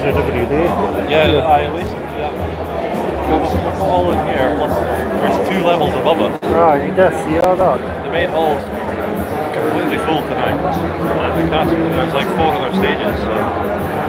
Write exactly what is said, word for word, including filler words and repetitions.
the W D. Yeah, I listen. Yeah. We're all in here. Plus, there's two levels above us. Right, you can see all that. The main hall's completely full tonight. And we can't. There's like four other stages. So.